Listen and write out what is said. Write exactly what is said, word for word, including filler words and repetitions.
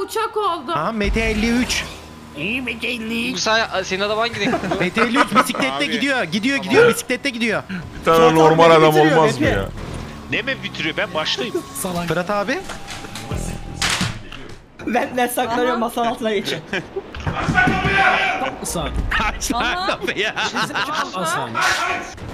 uçak oldum. Ha Mete elli üç. İyi Mete Musa senin araban gidiyor. Mete elli üç bisiklette gidiyor. Gidiyor gidiyor bisiklette gidiyor. Bir tane normal adam olmaz mı ya? Ne mi bitiriyor? Ben başlayayım. Fırat abi. Ben ben saklanıyorum masanın altına geçin. Aç lan kapıyı.